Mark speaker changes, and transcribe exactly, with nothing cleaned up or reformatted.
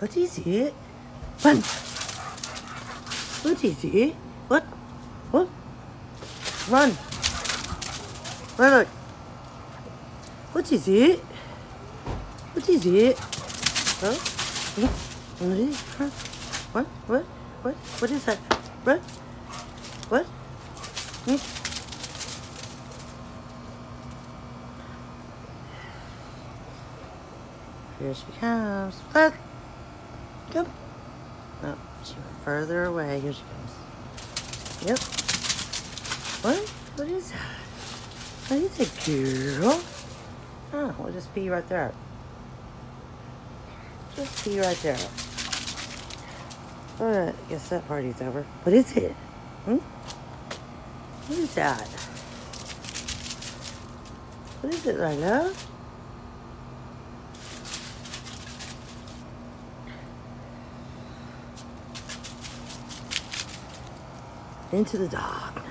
Speaker 1: What is it? Run! What is it? What? What? Run! Run, look! What is it? What is it? Huh? What is it? Huh? What? What? What? What is that? What? What? Hmm? Here she comes. Look! Come. No, she went further away. Here she comes. Yep. What? What is that? What is it, girl? Oh, we'll just pee right there. Just pee right there. Alright, I guess that party's over. What is it? Hmm? What is that? What is it, Lila? Into the darkness.